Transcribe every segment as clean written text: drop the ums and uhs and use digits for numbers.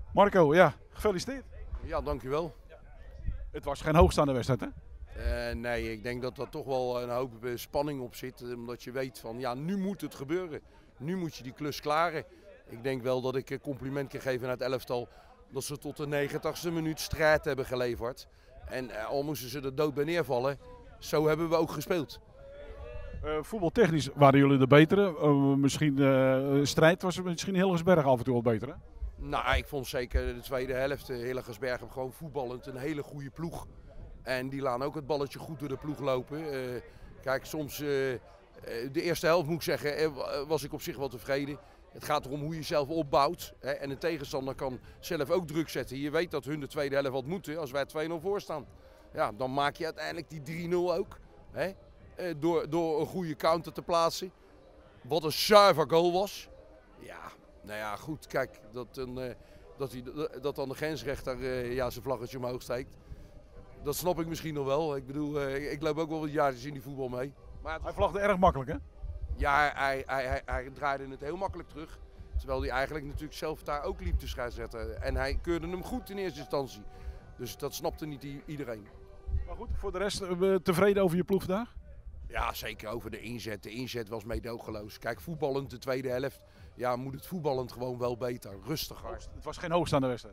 Marco, ja, gefeliciteerd. Ja, dankjewel. Het was geen hoogstaande wedstrijd, hè? Nee, ik denk dat er toch wel een hoop spanning op zit. Omdat je weet van, ja, nu moet het gebeuren. Nu moet je die klus klaren. Ik denk wel dat ik een compliment kan geven aan het elftal. Dat ze tot de 90ste minuut strijd hebben geleverd. En al moesten ze er dood bij neervallen, zo hebben we ook gespeeld. Voetbaltechnisch waren jullie de betere. Misschien strijd was misschien Hilgersberg af en toe wel beter, hè? Nou, ik vond zeker de tweede helft, Hilligersberg gewoon voetballend een hele goede ploeg. En die laten ook het balletje goed door de ploeg lopen. Kijk, soms de eerste helft moet ik zeggen, was ik op zich wel tevreden. Het gaat erom hoe je jezelf opbouwt. Hè, en een tegenstander kan zelf ook druk zetten. Je weet dat hun de tweede helft wat moeten als wij 2-0 voor staan. Ja, dan maak je uiteindelijk die 3-0 ook. Hè, door een goede counter te plaatsen. Wat een zuiver goal was. Ja, nou ja, goed. Kijk, dat dan de grensrechter ja, zijn vlaggetje omhoog steekt. Dat snap ik misschien nog wel. Ik bedoel, ik loop ook wel wat jaartjes in die voetbal mee. Maar Hij vlagde erg makkelijk, hè? ja, hij draaide het heel makkelijk terug. Terwijl hij eigenlijk natuurlijk zelf daar ook liep te scheidsrechten. En hij keurde hem goed in eerste instantie. Dus dat snapte niet iedereen. Maar goed, voor de rest tevreden over je ploeg vandaag? Ja, zeker over de inzet. De inzet was meedogenloos. Kijk, voetballend de tweede helft. Ja, moet het voetballend gewoon wel beter. Rustiger. Het was geen hoogstaande wedstrijd.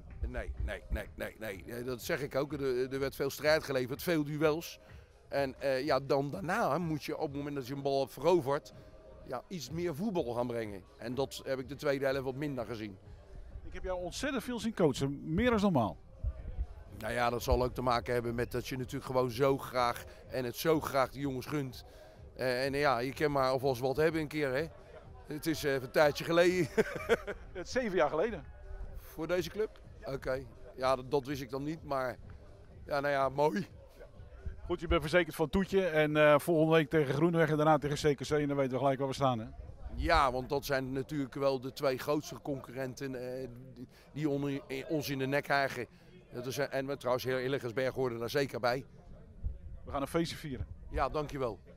Nee. Dat zeg ik ook. Er werd veel strijd geleverd, veel duels. En ja, dan daarna moet je op het moment dat je een bal hebt veroverd, ja, iets meer voetbal gaan brengen. En dat heb ik de tweede helft wat minder gezien. Ik heb jou ontzettend veel zien coachen, meer dan normaal. Nou ja, dat zal ook te maken hebben met dat je natuurlijk gewoon zo graag en het zo graag de jongens gunt. En ja, je kan maar alvast wat hebben een keer, hè. Het is even een tijdje geleden. Het is 7 jaar geleden. Voor deze club? Oké. Ja, dat wist ik dan niet, maar ja, nou ja, mooi. Goed, je bent verzekerd van Toetje en volgende week tegen Groeneweg en daarna tegen CKC en dan weten we gelijk waar we staan, hè? Ja, want dat zijn natuurlijk wel de twee grootste concurrenten die ons in de nek krijgen. En we trouwens, Hilligersberg hoorden daar zeker bij. We gaan een feestje vieren. Ja, dankjewel.